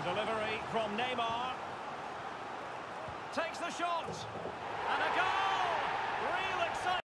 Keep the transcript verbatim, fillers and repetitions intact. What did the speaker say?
delivery from Neymar. Takes the shot. And a goal! Real excitement.